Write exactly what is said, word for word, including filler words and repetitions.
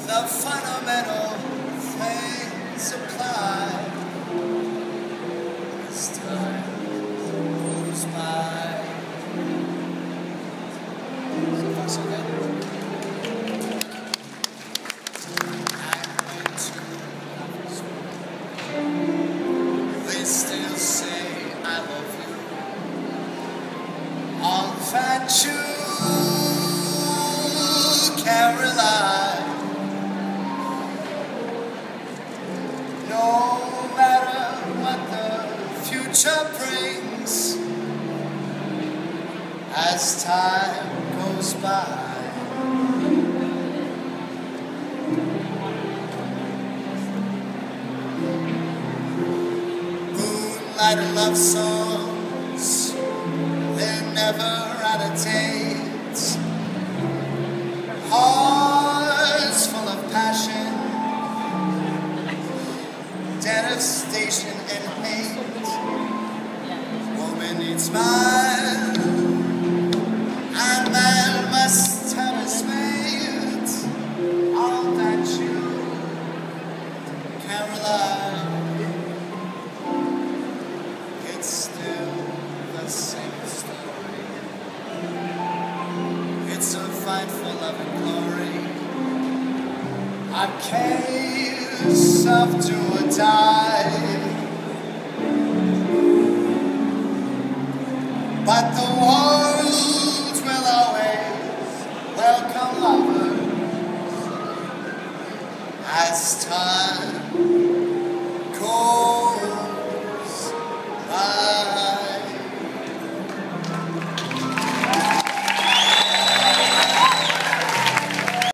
the fundamental things apply as time goes by. So far, so good. They still say I love you on that you can rely. No matter what the future brings, as time goes by. Moonlight and love songs, they're never out of date. Hearts full of passion, devastation and hate. Woman needs man, and man must have his mate. On that you can rely. It's still the same story. It's a fight for love and glory. A case of do or die. But the war